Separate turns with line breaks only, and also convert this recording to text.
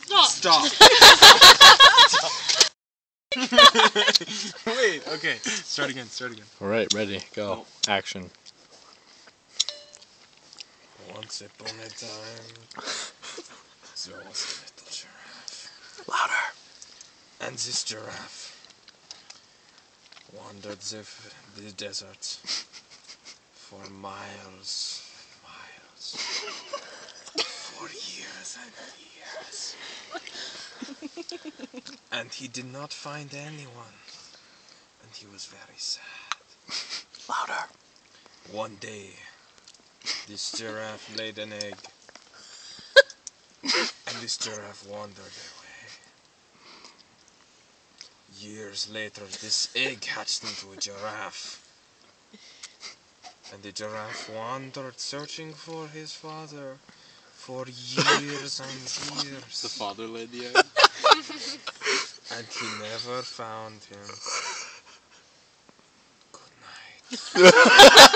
Stop. Wait, okay. Start again.
Alright, ready, go.
Oh.
Action.
Once upon a time, there was a little giraffe.
Louder.
And this giraffe wandered the desert for miles, for years and years. And he did not find anyone. And he was very sad.
Louder.
One day, this giraffe laid an egg. And this giraffe wandered away. Years later, this egg hatched into a giraffe. And the giraffe wandered searching for his father for years and years.
The father laid the egg.
And he never found him. Good night.